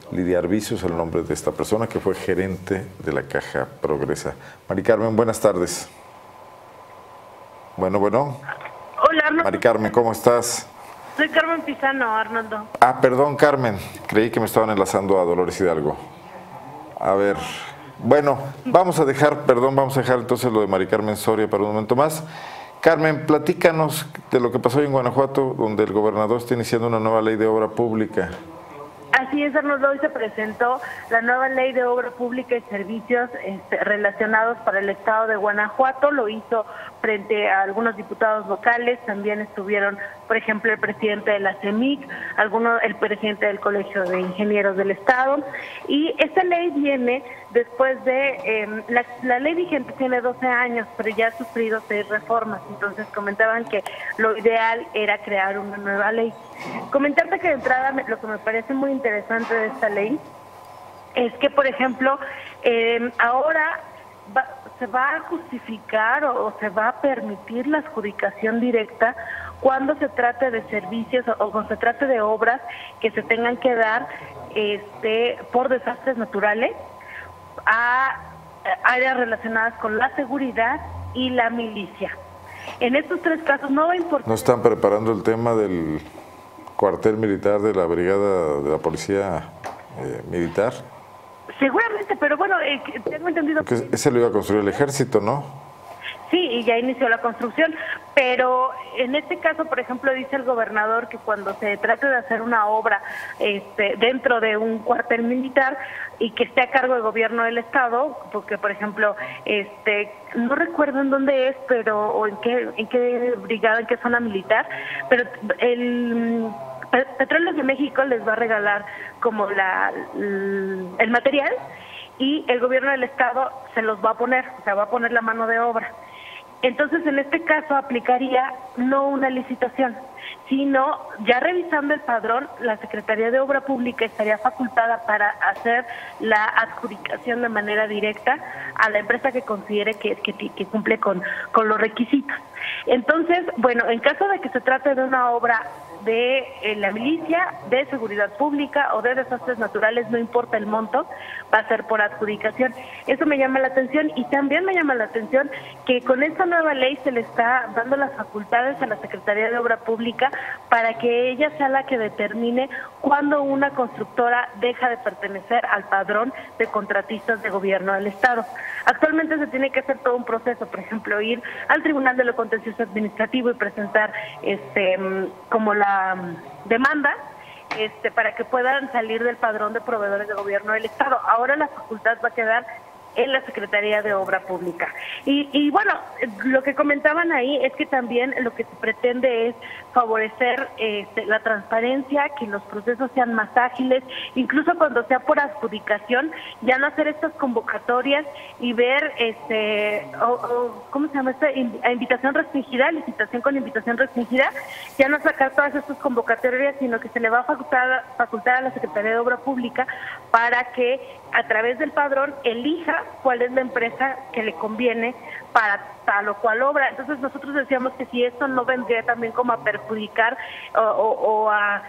Lidia Arbizu es el nombre de esta persona que fue gerente de la Caja Progresa. Mari Carmen, buenas tardes. Bueno. Hola, Arnoldo. Mari Carmen, ¿cómo estás? Soy Carmen Pizano, Arnoldo. Perdón, Carmen. Creí que me estaban enlazando a Dolores Hidalgo. A ver, bueno, vamos a dejar entonces lo de Mari Carmen Soria para un momento más. Carmen, platícanos de lo que pasó en Guanajuato, donde el gobernador está iniciando una nueva ley de obra pública. Así es, Arnoldo, hoy se presentó la nueva ley de obra pública y servicios relacionados para el estado de Guanajuato. Lo hizo frente a algunos diputados locales, también estuvieron, por ejemplo, el presidente de la CEMIC, el presidente del Colegio de Ingenieros del Estado, y esta ley viene después de, la ley vigente tiene 12 años, pero ya ha sufrido 6 reformas, entonces comentaban que lo ideal era crear una nueva ley. Comentarte que de entrada lo que me parece muy interesante de esta ley es que, por ejemplo, ahora se va a justificar o se va a permitir la adjudicación directa cuando se trate de servicios o cuando se trate de obras que se tengan que dar por desastres naturales a áreas relacionadas con la seguridad y la milicia. En estos 3 casos no va a importar. ¿No están preparando el tema del cuartel militar de la brigada de la policía militar? Seguramente, pero bueno, tengo entendido que ese lo iba a construir el ejército, ¿no? Sí, y ya inició la construcción, pero en este caso, por ejemplo, dice el gobernador que cuando se trate de hacer una obra dentro de un cuartel militar y que esté a cargo del gobierno del estado, porque por ejemplo, no recuerdo en dónde es, pero o en qué brigada, en qué zona militar, pero el Petróleos de México les va a regalar como el material y el gobierno del estado se los va a poner, o sea, va a poner la mano de obra. Entonces, en este caso aplicaría no una licitación, sino ya revisando el padrón, la Secretaría de Obra Pública estaría facultada para hacer la adjudicación de manera directa a la empresa que considere que cumple con los requisitos. Entonces, bueno, en caso de que se trate de una obra de la milicia, de seguridad pública o de desastres naturales, no importa el monto, va a ser por adjudicación. Eso me llama la atención y también me llama la atención que con esta nueva ley se le está dando las facultades a la Secretaría de Obra Pública para que ella sea la que determine cuándo una constructora deja de pertenecer al padrón de contratistas de gobierno del Estado. Actualmente se tiene que hacer todo un proceso, por ejemplo, ir al Tribunal de lo Contencioso Administrativo y presentar como la demanda para que puedan salir del padrón de proveedores de gobierno del Estado. Ahora la facultad va a quedar en la Secretaría de Obra Pública. Y bueno, lo que comentaban ahí es que también lo que se pretende es favorecer la transparencia, que los procesos sean más ágiles, incluso cuando sea por adjudicación, ya no hacer estas convocatorias y ver, ¿cómo se llama esta? Invitación restringida, licitación con invitación restringida, ya no sacar todas estas convocatorias, sino que se le va a facultar a la Secretaría de Obra Pública para que a través del padrón elija cuál es la empresa que le conviene para tal o cual obra. Entonces nosotros decíamos que si esto no vendría también como a perjudicar o a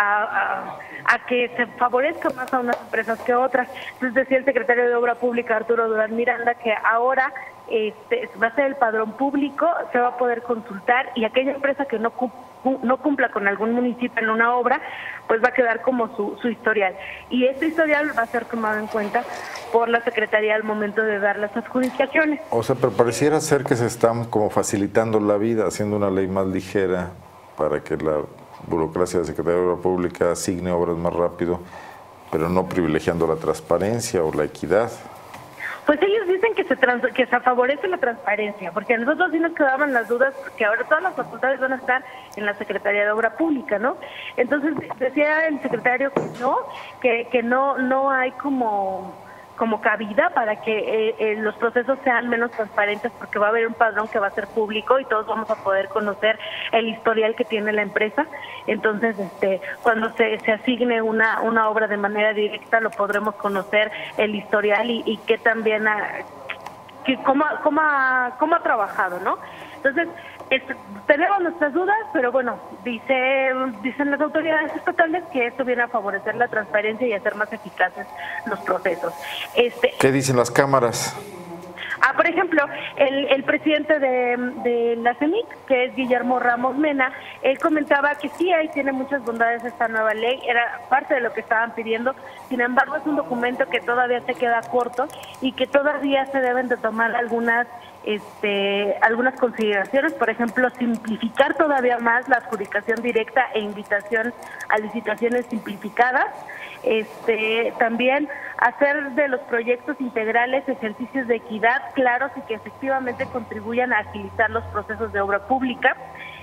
que se favorezca más a unas empresas que otras. Entonces decía el secretario de Obra Pública, Arturo Durán Miranda, que ahora va a ser el padrón público, se va a poder consultar y aquella empresa que no cumpla con algún municipio en una obra, pues va a quedar como su historial. Y este historial va a ser tomado en cuenta por la Secretaría al momento de dar las adjudicaciones. O sea, pero pareciera ser que se están como facilitando la vida, haciendo una ley más ligera para que la burocracia de la Secretaría de Obra Pública asigne obras más rápido, pero no privilegiando la transparencia o la equidad. Pues ellos dicen que se favorece la transparencia, porque a nosotros sí nos quedaban las dudas, que ahora todas las facultades van a estar en la Secretaría de Obra Pública, ¿no? Entonces decía el secretario que no hay como cabida para que los procesos sean menos transparentes, porque va a haber un padrón que va a ser público y todos vamos a poder conocer el historial que tiene la empresa. Entonces, cuando se asigne una obra de manera directa, lo podremos conocer el historial y que también cómo ha trabajado, ¿no? Entonces, Tenemos nuestras dudas, pero bueno, dicen las autoridades estatales que esto viene a favorecer la transparencia y hacer más eficaces los procesos. ¿Qué dicen las cámaras? Por ejemplo, el presidente de la CEMIC, que es Guillermo Ramos Mena, él comentaba que sí, ahí tiene muchas bondades esta nueva ley, era parte de lo que estaban pidiendo, sin embargo es un documento que todavía se queda corto y que todavía se deben de tomar algunas consideraciones, por ejemplo, simplificar todavía más la adjudicación directa e invitación a licitaciones simplificadas, también hacer de los proyectos integrales ejercicios de equidad claros y que efectivamente contribuyan a agilizar los procesos de obra pública.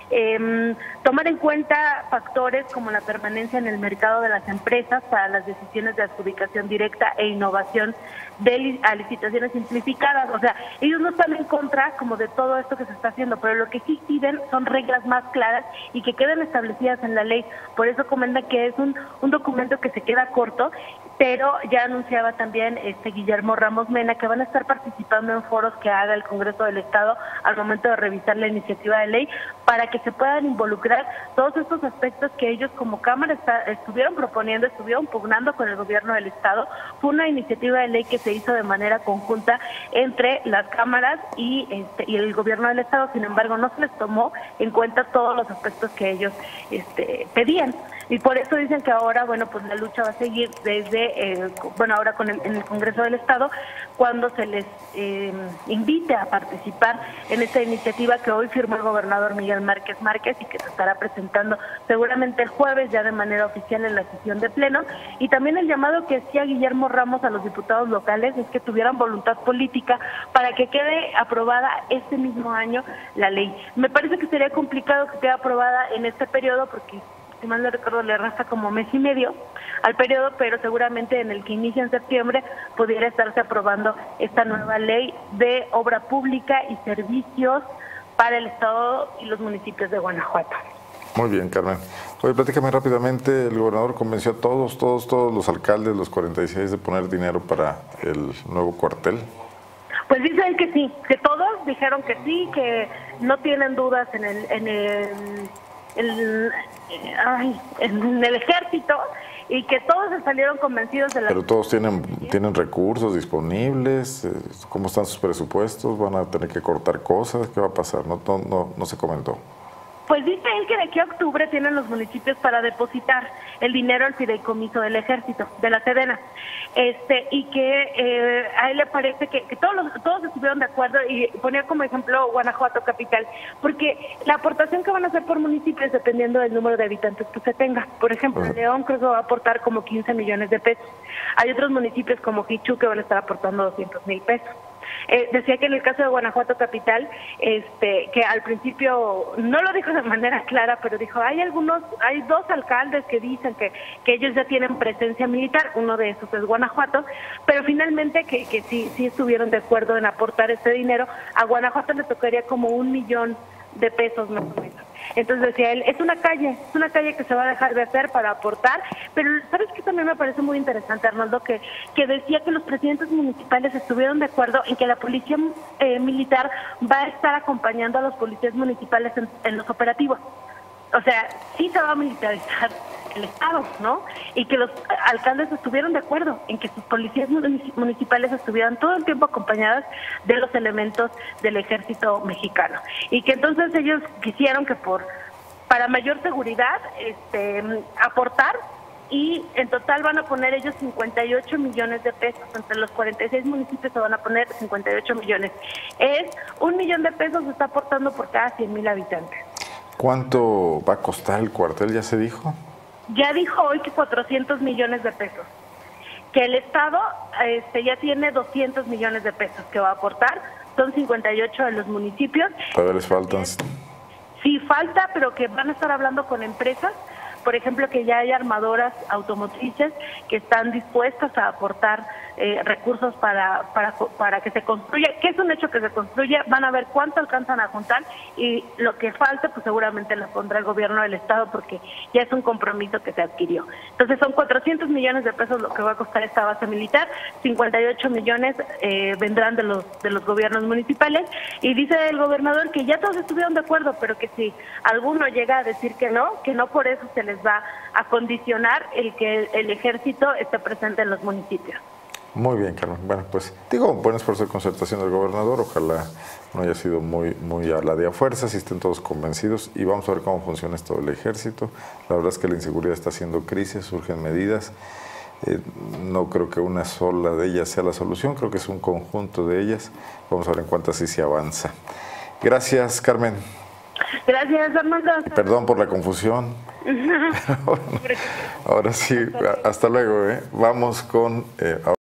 Tomar en cuenta factores como la permanencia en el mercado de las empresas para las decisiones de adjudicación directa e innovación a licitaciones simplificadas. O sea, ellos no están en contra como de todo esto que se está haciendo, pero lo que sí piden son reglas más claras y que queden establecidas en la ley. Por eso comentan que es un documento que se queda corto, pero ya anunciaba también Guillermo Ramos Mena que van a estar participando en foros que haga el Congreso del Estado al momento de revisar la iniciativa de ley para que se puedan involucrar todos estos aspectos que ellos como Cámara estuvieron proponiendo, estuvieron pugnando con el gobierno del Estado. Fue una iniciativa de ley que se hizo de manera conjunta entre las cámaras y el gobierno del Estado, sin embargo no se les tomó en cuenta todos los aspectos que ellos pedían. Y por eso dicen que ahora, bueno, pues la lucha va a seguir desde, ahora en el Congreso del Estado, cuando se les invite a participar en esta iniciativa que hoy firmó el gobernador Miguel Márquez y que se estará presentando seguramente el jueves ya de manera oficial en la sesión de pleno. Y también el llamado que hacía Guillermo Ramos a los diputados locales es que tuvieran voluntad política para que quede aprobada este mismo año la ley. Me parece que sería complicado que quede aprobada en este periodo porque, si mal no recuerdo, le resta como mes y medio al periodo, pero seguramente en el que inicia en septiembre pudiera estarse aprobando esta nueva ley de obra pública y servicios para el Estado y los municipios de Guanajuato. Muy bien, Carmen. Oye, platícame rápidamente, el gobernador convenció a todos los alcaldes, los 46, de poner dinero para el nuevo cuartel. Pues dicen que sí, que todos dijeron que sí, que no tienen dudas en el ejército y que todos se salieron convencidos de la... Pero todos tienen recursos disponibles, ¿cómo están sus presupuestos? ¿Van a tener que cortar cosas? ¿Qué va a pasar? No se comentó. Pues dice él que de aquí a octubre tienen los municipios para depositar el dinero al fideicomiso del ejército, de la Sedena, y que a él le parece que todos estuvieron de acuerdo, y ponía como ejemplo Guanajuato capital, porque la aportación que van a hacer por municipios dependiendo del número de habitantes que se tenga. Por ejemplo, León creo que va a aportar como 15 millones de pesos. Hay otros municipios como Jichú que van a estar aportando 200,000 pesos. Decía que en el caso de Guanajuato capital, que al principio no lo dijo de manera clara, pero dijo, hay dos alcaldes que dicen que ellos ya tienen presencia militar, uno de esos es Guanajuato, pero finalmente que sí estuvieron de acuerdo en aportar este dinero. A Guanajuato le tocaría como 1 millón de pesos más o menos. Entonces decía él, es una calle que se va a dejar de hacer para aportar, pero ¿sabes qué? También me parece muy interesante, Arnoldo, que decía que los presidentes municipales estuvieron de acuerdo en que la policía militar va a estar acompañando a los policías municipales en los operativos. O sea, sí se va a militarizar el Estado, ¿no? Y que los alcaldes estuvieron de acuerdo en que sus policías municipales estuvieran todo el tiempo acompañadas de los elementos del ejército mexicano. Y que entonces ellos quisieron que para mayor seguridad aportar, y en total van a poner ellos 58 millones de pesos. Entre los 46 municipios se van a poner 58 millones. Es 1 millón de pesos se está aportando por cada 100,000 habitantes. ¿Cuánto va a costar el cuartel? ¿Ya se dijo? Ya dijo hoy que 400 millones de pesos. Que el Estado ya tiene 200 millones de pesos que va a aportar. Son 58 de los municipios. Todavía les faltan. Sí, falta, pero que van a estar hablando con empresas por ejemplo, que ya hay armadoras automotrices que están dispuestas a aportar recursos para que se construya, que es un hecho que se construya, van a ver cuánto alcanzan a juntar y lo que falte pues seguramente lo pondrá el gobierno del estado porque ya es un compromiso que se adquirió. Entonces son 400 millones de pesos lo que va a costar esta base militar, 58 millones vendrán de los gobiernos municipales y dice el gobernador que ya todos estuvieron de acuerdo, pero que si alguno llega a decir que no por eso se les va a condicionar el que el ejército esté presente en los municipios. Muy bien, Carmen. Bueno, pues digo, buen esfuerzo de concertación del gobernador. Ojalá no haya sido muy a la de a fuerzas y estén todos convencidos. Y vamos a ver cómo funciona esto del ejército. La verdad es que la inseguridad está haciendo crisis, surgen medidas. No creo que una sola de ellas sea la solución, creo que es un conjunto de ellas. Vamos a ver en cuántas sí se avanza. Gracias, Carmen. Gracias, Armando. Perdón por la confusión. Bueno, ahora sí, hasta luego. Vamos con...